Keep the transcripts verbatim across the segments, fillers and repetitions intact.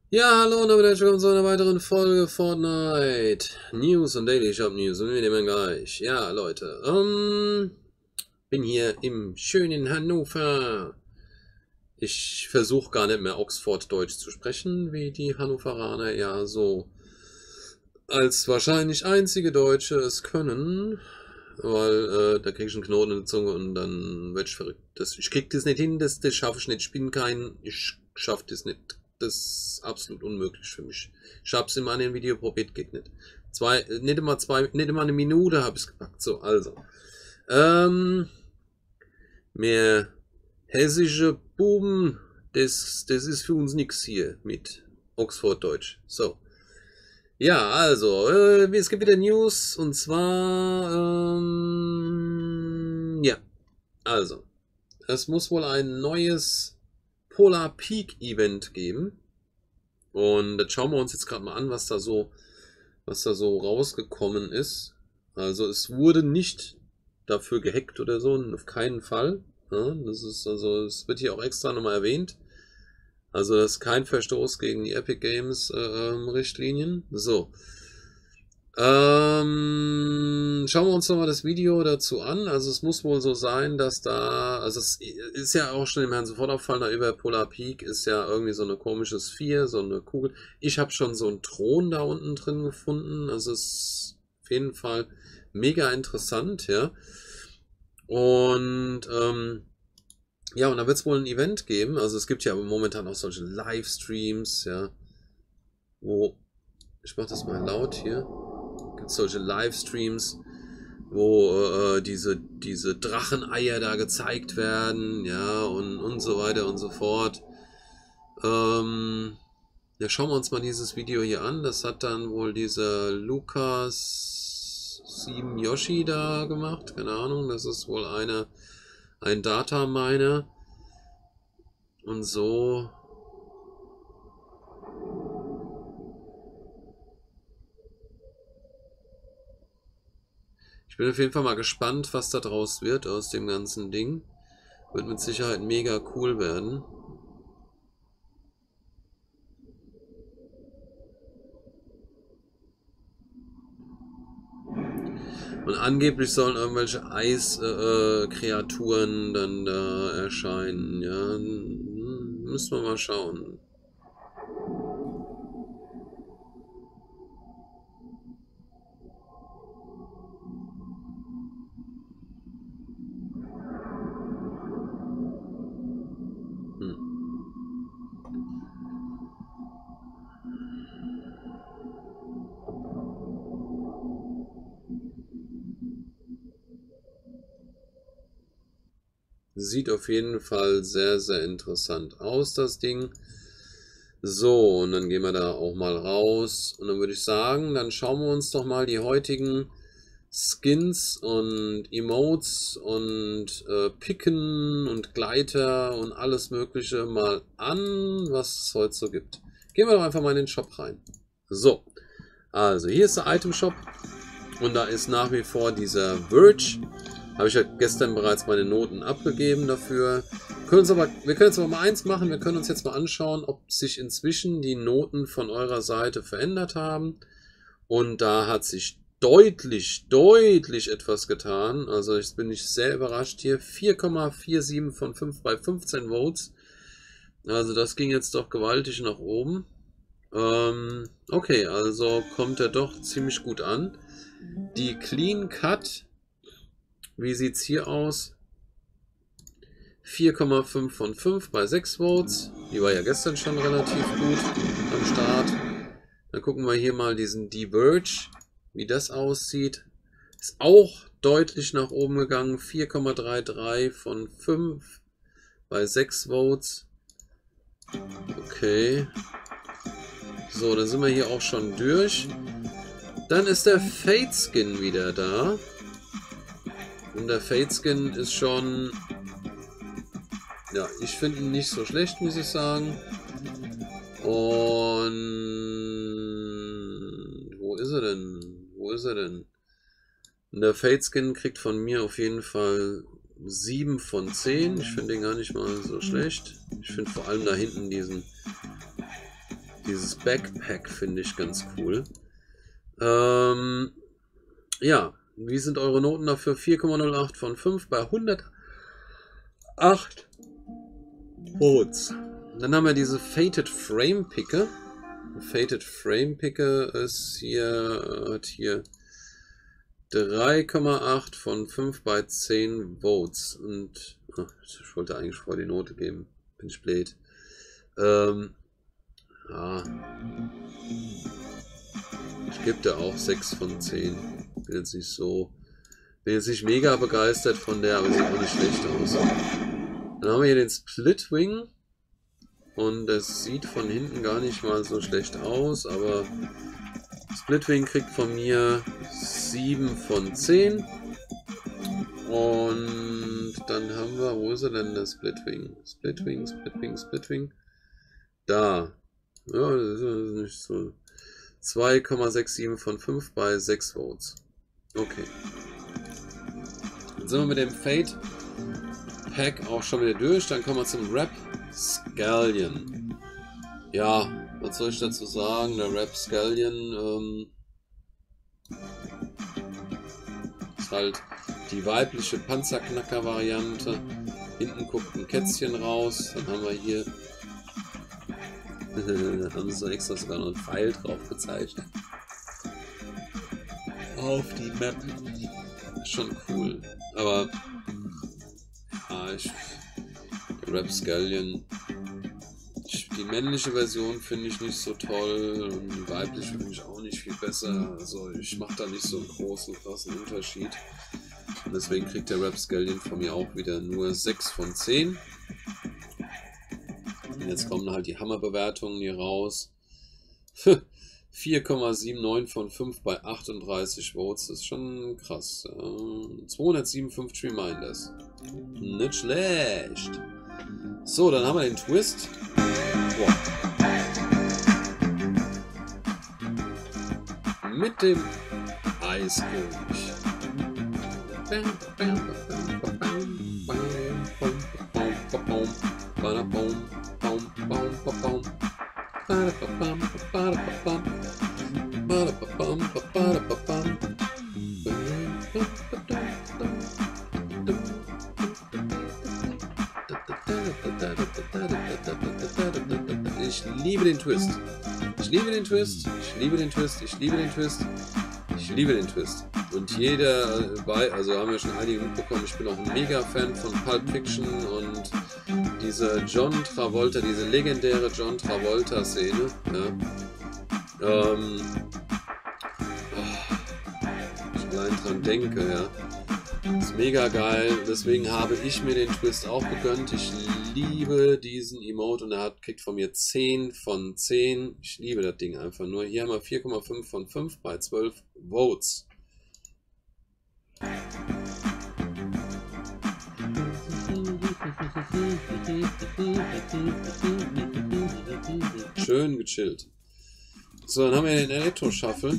Ja, hallo und damit herzlich willkommen zu einer weiteren Folge Fortnite News und Daily Shop News und wir nehmen gleich. Ja, Leute, ähm, bin hier im schönen Hannover. Ich versuche gar nicht mehr Oxford-Deutsch zu sprechen, wie die Hannoveraner ja so als wahrscheinlich einzige Deutsche es können, weil äh, da krieg ich einen Knoten in der Zunge und dann werd ich verrückt. Das, ich krieg das nicht hin, das, das schaffe ich nicht. Ich bin kein, ich schaff das nicht. Das ist absolut unmöglich für mich. Ich hab's in meinem Video probiert, geht nicht. Zwei, äh, nicht immer zwei, nicht immer eine Minute habe ich gepackt. So, also. Ähm, mehr hessische Buben, das, das ist für uns nix hier mit Oxford Deutsch. So. Ja, also, äh, es gibt wieder News und zwar, ähm, ja, also, es muss wohl ein neues Polar Peak Event geben und das schauen wir uns jetzt gerade mal an, was da so, was da so rausgekommen ist. Also, es wurde nicht dafür gehackt oder so, auf keinen Fall. Ja, das ist also, es wird hier auch extra nochmal erwähnt. Also, das ist kein Verstoß gegen die Epic Games äh, ähm, Richtlinien. So. Ähm, schauen wir uns nochmal das Video dazu an. Also es muss wohl so sein, dass da, also es ist ja auch schon im Herrn sofort auffallen, da über Polar Peak ist ja irgendwie so eine komische Sphäre, so eine Kugel. Ich habe schon so einen Thron da unten drin gefunden. Also es ist auf jeden Fall mega interessant, ja. Und ähm, ja, und da wird es wohl ein Event geben. Also es gibt ja momentan auch solche Livestreams, ja, wo, ich mache das mal laut hier, gibt solche Livestreams, wo äh, diese, diese Dracheneier da gezeigt werden, ja, und, und so weiter und so fort. Ähm, ja, schauen wir uns mal dieses Video hier an. Das hat dann wohl dieser Lukas sieben Yoshi da gemacht. Keine Ahnung, das ist wohl eine, ein Dataminer. Und so. Ich bin auf jeden Fall mal gespannt, was da draus wird aus dem ganzen Ding. Wird mit Sicherheit mega cool werden. Und angeblich sollen irgendwelche Eiskreaturen äh, dann da erscheinen. Ja, müssen wir mal schauen. Hm. Sieht auf jeden Fall sehr, sehr interessant aus, das Ding. So, und dann gehen wir da auch mal raus. Und dann würde ich sagen, dann schauen wir uns doch mal die heutigen Skins und Emotes und äh, Picken und Gleiter und alles mögliche mal an, was es heute so gibt. Gehen wir doch einfach mal in den Shop rein. So, also hier ist der Item Shop und da ist nach wie vor dieser Verge. Habe ich ja gestern bereits meine Noten abgegeben dafür. Wir können, uns aber, wir können jetzt aber mal eins machen. Wir können uns jetzt mal anschauen, ob sich inzwischen die Noten von eurer Seite verändert haben. Und da hat sich deutlich, deutlich etwas getan. Also jetzt bin ich sehr überrascht hier. vier Komma siebenundvierzig von fünf bei fünfzehn Votes. Also das ging jetzt doch gewaltig nach oben. Ähm, okay, also kommt er doch ziemlich gut an. Die Clean Cut, wie sieht es hier aus? vier Komma fünf von fünf bei sechs Votes. Die war ja gestern schon relativ gut am Start. Dann gucken wir hier mal diesen Diverge, wie das aussieht. Ist auch deutlich nach oben gegangen. vier Komma dreiunddreißig von fünf bei sechs Votes. Okay. So, dann sind wir hier auch schon durch. Dann ist der Fade Skin wieder da. Und der Fade Skin ist schon... Ja, ich finde ihn nicht so schlecht, muss ich sagen. Und... Wo ist er denn? Wo ist er denn? Und der Fade Skin kriegt von mir auf jeden Fall sieben von zehn. Ich finde den gar nicht mal so schlecht. Ich finde vor allem da hinten diesen... Dieses Backpack finde ich ganz cool. Ähm, ja, wie sind eure Noten dafür? vier Komma null acht von fünf bei hundertacht Votes. Dann haben wir diese Fated Frame Picker. Fated Frame Picker ist hier, hat hier drei Komma acht von fünf bei zehn Votes. Und ach, ich wollte eigentlich vorher die Note geben. Bin ich blöd. Ähm, ja. Ich gebe da auch sechs von zehn. Bin jetzt nicht so. Bin jetzt nicht mega begeistert von der, aber sieht auch nicht schlecht aus. Dann haben wir hier den Splitwing. Und das sieht von hinten gar nicht mal so schlecht aus, aber Splitwing kriegt von mir sieben von zehn. Und dann haben wir, wo ist er denn, der Splitwing? Splitwing, Splitwing, Splitwing. Da. Ja, das ist nicht so. zwei Komma siebenundsechzig von fünf bei sechs Votes. Okay. Dann sind wir mit dem Fate Pack auch schon wieder durch. Dann kommen wir zum Rapscallion. Ja, was soll ich dazu sagen? Der Rapscallion ähm, ist halt die weibliche Panzerknacker-Variante. Hinten guckt ein Kätzchen raus. Dann haben wir hier da haben sie so extra sogar noch einen Pfeil drauf gezeichnet. Auf die Map. Schon cool. Aber ja, ich, der Rapscallion, die männliche Version finde ich nicht so toll und die weibliche finde ich auch nicht viel besser. Also ich mache da nicht so einen großen, krassen Unterschied. Und deswegen kriegt der Rapscallion von mir auch wieder nur sechs von zehn. Und jetzt kommen halt die Hammerbewertungen hier raus. vier Komma neunundsiebzig von fünf bei achtunddreißig Votes. Das ist schon krass. zweihundertsiebenundfünfzig Reminders. Nicht schlecht. So, dann haben wir den Twist. Boah. Mit dem Eiskönig. Ich liebe den Twist. Ich liebe den Twist. Ich liebe den Twist. Ich liebe den Twist. Ich liebe den Twist. Und jeder bei, also haben wir schon einige mitbekommen, ich bin auch ein Mega-Fan von Pulp Fiction und diese John Travolta, diese legendäre John Travolta-Szene. Ja. Ähm, oh, ich allein dran denke, ja. Ist mega geil, deswegen habe ich mir den Twist auch gegönnt. Ich liebe diesen Emote und er hat, kriegt von mir zehn von zehn. Ich liebe das Ding einfach nur. Hier haben wir vier Komma fünf von fünf bei zwölf Votes. Schön gechillt. So, dann haben wir den Elektro-Shuffle.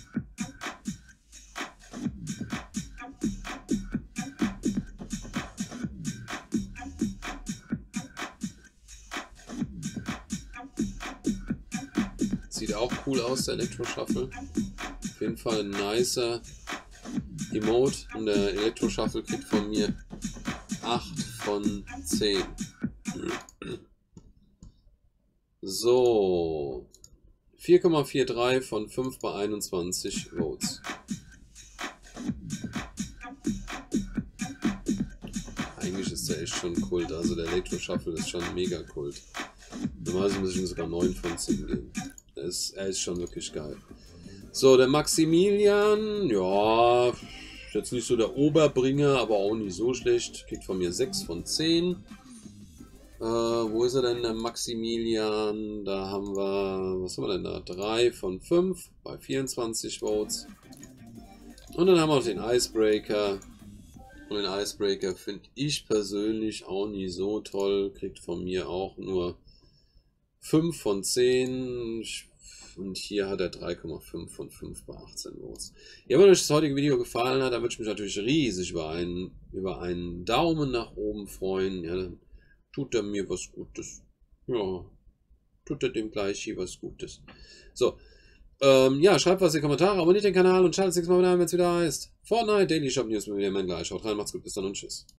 Sieht auch cool aus, der Elektro-Shuffle. Auf jeden Fall ein nicer Emote. Und der Elektro-Shuffle kriegt von mir acht von zehn. So. vier Komma dreiundvierzig von fünf bei einundzwanzig Votes. Eigentlich ist der echt schon Kult. Also der Elektro-Shuffle ist schon mega Kult. Normalerweise muss ich ihm sogar neun von zehn geben. Er ist, er ist schon wirklich geil. So, der Maximilian, ja, jetzt nicht so der Oberbringer, aber auch nicht so schlecht. Kriegt von mir sechs von zehn. Äh, wo ist er denn, der Maximilian? Da haben wir, was haben wir denn da? drei von fünf bei vierundzwanzig Votes. Und dann haben wir auch den Icebreaker. Und den Icebreaker finde ich persönlich auch nie so toll. Kriegt von mir auch nur fünf von zehn. Und hier hat er drei Komma fünf von fünf bei achtzehn Votes. Ja, wenn euch das heutige Video gefallen hat, dann würde ich mich natürlich riesig über einen, über einen Daumen nach oben freuen. Ja, dann tut er mir was Gutes. Ja, tut er dem gleich hier was Gutes. So. Ähm, ja, schreibt was in die Kommentare, abonniert den Kanal und schaltet das nächste Mal wieder ein, wenn es wieder heißt Fortnite Daily Shop News mit mir, mein Gleich. Schaut rein, macht's gut, bis dann und tschüss.